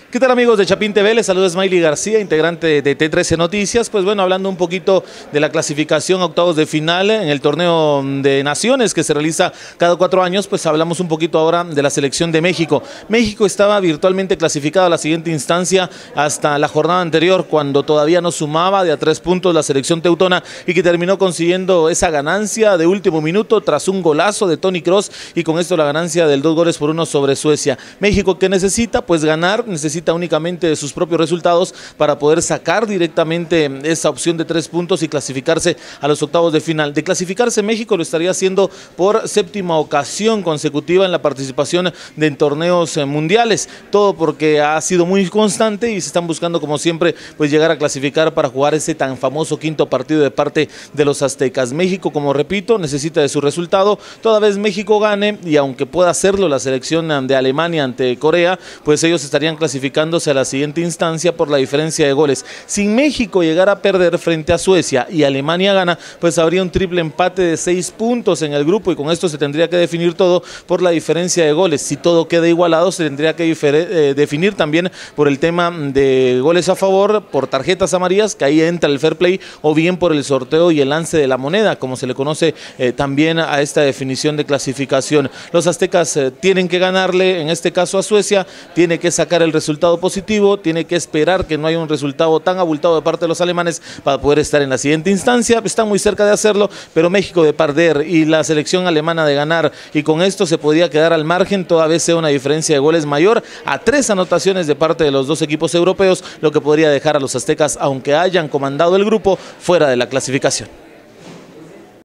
¿Qué tal, amigos de Chapín TV? Les saluda Smiley García, integrante de T13 Noticias. Pues bueno, hablando un poquito de la clasificación a octavos de final en el torneo de naciones que se realiza cada 4 años, pues hablamos un poquito ahora de la selección de México. México estaba virtualmente clasificado a la siguiente instancia hasta la jornada anterior, cuando todavía no sumaba de a 3 puntos la selección teutona y que terminó consiguiendo esa ganancia de último minuto tras un golazo de Toni Kroos y con esto la ganancia del 2-1 sobre Suecia. México, que necesita pues ganar, necesita únicamente de sus propios resultados para poder sacar directamente esa opción de 3 puntos y clasificarse a los octavos de final. De clasificarse, México lo estaría haciendo por 7ª ocasión consecutiva en la participación en torneos mundiales, todo porque ha sido muy constante y se están buscando, como siempre, pues llegar a clasificar para jugar ese tan famoso 5º partido de parte de los aztecas. México, como repito, necesita de su resultado. Toda vez México gane, y aunque pueda hacerlo la selección de Alemania ante Corea, pues ellos estarían clasificándose a la siguiente instancia por la diferencia de goles. Si México llegara a perder frente a Suecia y Alemania gana, pues habría un triple empate de 6 puntos en el grupo y con esto se tendría que definir todo por la diferencia de goles. Si todo queda igualado, se tendría que definir también por el tema de goles a favor, por tarjetas amarillas, que ahí entra el fair play, o bien por el sorteo y el lance de la moneda, como se le conoce también a esta definición de clasificación. Los aztecas tienen que ganarle, en este caso a Suecia, tiene que sacar el resultado positivo, tiene que esperar que no haya un resultado tan abultado de parte de los alemanes para poder estar en la siguiente instancia. Están muy cerca de hacerlo, pero México de perder y la selección alemana de ganar, y con esto se podría quedar al margen, toda vez sea una diferencia de goles mayor a 3 anotaciones de parte de los dos equipos europeos, lo que podría dejar a los aztecas, aunque hayan comandado el grupo, fuera de la clasificación.